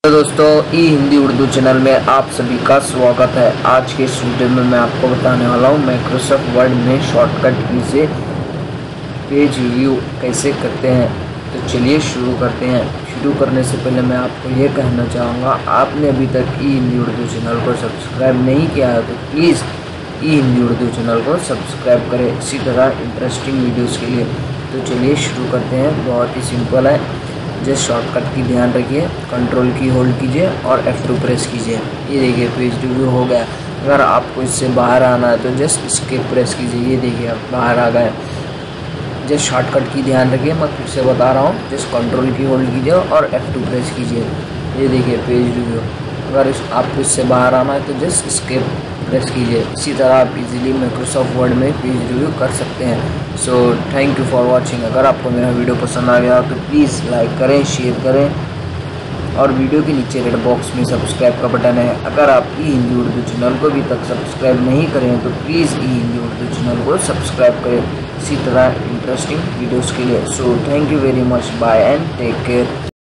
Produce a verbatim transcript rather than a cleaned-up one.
तो दोस्तों ई हिंदी उर्दू चैनल में आप सभी का स्वागत है। आज के इस वीडियो में मैं आपको बताने वाला हूँ माइक्रोसॉफ्ट वर्ड में शॉर्टकट की से पेज रिव्यू कैसे करते हैं। तो चलिए शुरू करते हैं। शुरू करने से पहले मैं आपको ये कहना चाहूँगा, आपने अभी तक ई हिंदी उर्दू चैनल को सब्सक्राइब नहीं किया है तो please E Hindi Urdu channel को सब्सक्राइब करें इसी तरह इंटरेस्टिंग वीडियोज़ के लिए। तो चलिए शुरू करते हैं। बहुत ही सिंपल है, जस्ट शॉर्टकट की ध्यान रखिए, कंट्रोल की होल्ड कीजिए और एफ टू प्रेस कीजिए। ये देखिए पेज रिव्यू हो गया। अगर आपको इससे बाहर आना है तो जस्ट इसके प्रेस कीजिए। ये देखिए आप बाहर आ गए। जस्ट शॉर्टकट की ध्यान रखिए, मैं फिर से बता रहा हूँ, जस्ट कंट्रोल की होल्ड कीजिए और एफ टू प्रेस कीजिए। ये देखिए पेज रिव्यू। अगर इस आपको इससे बाहर आना है तो जस्ट इसके प्रेस कीजिए। इसी तरह आप इजीली माइक्रोसॉफ्ट वर्ड में पेज रिव्यू कर सकते हैं। So thank you for watching. अगर आपको मेरा वीडियो पसंद आ गया तो प्लीज़ लाइक करें, शेयर करें और वीडियो के नीचे रेड बॉक्स में सब्सक्राइब का बटन है। अगर आप ई हिंदी उर्दू चैनल को अभी तक सब्सक्राइब नहीं करें तो please E Hindi Urdu channel को सब्सक्राइब करें इसी तरह इंटरेस्टिंग वीडियोज़ के लिए। So thank you very much, bye and take care.